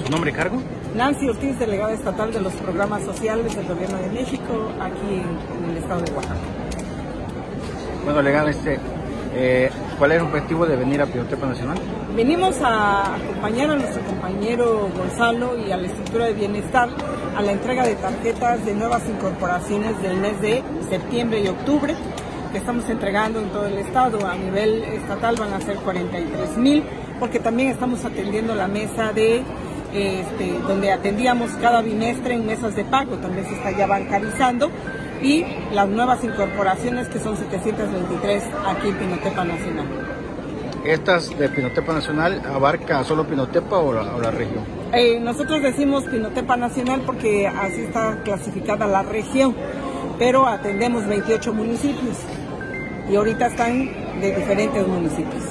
¿Su nombre y cargo? Nancy Ortiz, delegada estatal de los programas sociales del Gobierno de México, aquí en el estado de Oaxaca. Bueno, delegada, ¿cuál es el objetivo de venir a Pinotepa Nacional? Venimos a acompañar a nuestro compañero Gonzalo y a la estructura de bienestar a la entrega de tarjetas de nuevas incorporaciones del mes de septiembre y octubre, que estamos entregando en todo el estado. A nivel estatal van a ser 43,000, porque también estamos atendiendo la mesa de donde atendíamos cada bimestre en mesas de pago, también se está ya bancarizando, y las nuevas incorporaciones, que son 723 aquí en Pinotepa Nacional. ¿Estas de Pinotepa Nacional abarca solo Pinotepa o la región? Nosotros decimos Pinotepa Nacional porque así está clasificada la región, pero atendemos 28 municipios y ahorita están de diferentes municipios.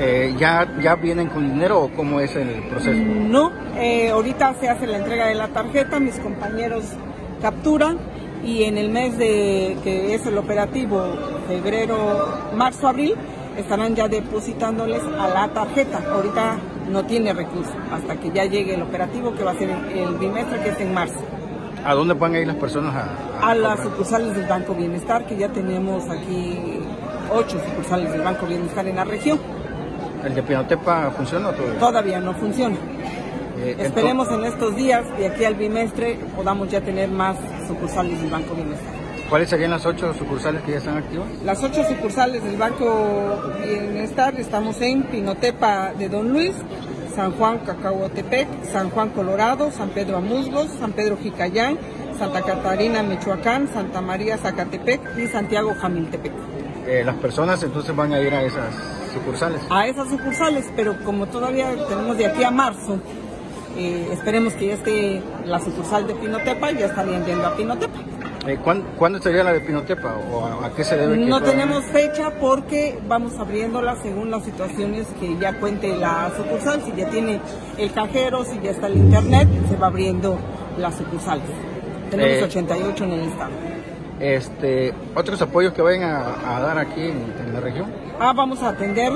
¿Ya vienen con dinero o cómo es el proceso? No, ahorita se hace la entrega de la tarjeta, mis compañeros capturan, y en el mes que es el operativo febrero, marzo, abril, estarán ya depositándoles a la tarjeta. Ahorita no tiene recurso hasta que ya llegue el operativo, que va a ser el bimestre, que es en marzo. ¿A dónde van a ir las personas a las sucursales del Banco Bienestar, que ya tenemos aquí 8 sucursales del Banco Bienestar en la región. ¿El de Pinotepa funciona o todavía? Todavía no funciona. Esperemos en estos días, de aquí al bimestre, podamos ya tener más sucursales del Banco Bienestar. ¿Cuáles serían las 8 sucursales que ya están activas? Las 8 sucursales del Banco Bienestar estamos en Pinotepa de Don Luis, San Juan Cacahuatepec, San Juan Colorado, San Pedro Amusgos, San Pedro Jicayán, Santa Catarina Michoacán, Santa María Zacatepec y Santiago Jamiltepec. Las personas entonces van a ir a esas sucursales. A esas sucursales, pero como todavía tenemos de aquí a marzo, esperemos que ya esté la sucursal de Pinotepa y ya estarían yendo a Pinotepa. ¿Cuándo sería la de Pinotepa o a qué se debe? No tenemos fecha porque vamos abriéndola según las situaciones que ya cuente la sucursal. Si ya tiene el cajero, si ya está el internet, se va abriendo las sucursales. Tenemos 88 en el estado. ¿Otros apoyos que vayan a dar aquí en la región? Vamos a atender,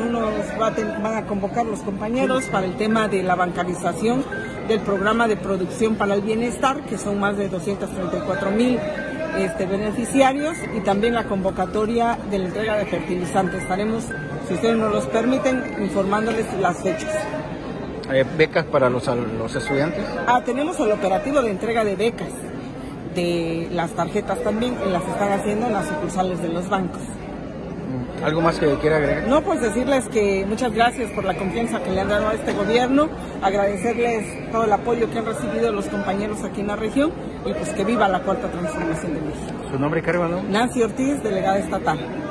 van a convocar los compañeros para el tema de la bancarización del programa de producción para el bienestar, que son más de 234,000 beneficiarios, y también la convocatoria de la entrega de fertilizantes. Estaremos, si ustedes nos los permiten, informándoles las fechas. ¿Becas para los estudiantes? Tenemos el operativo de entrega de becas, de las tarjetas también, que las están haciendo en las sucursales de los bancos. ¿Algo más que quiera agregar? No, pues decirles que muchas gracias por la confianza que le han dado a este gobierno, agradecerles todo el apoyo que han recibido los compañeros aquí en la región, y pues que viva la cuarta transformación de México. ¿Su nombre y cargo, no? Nancy Ortiz, delegada estatal.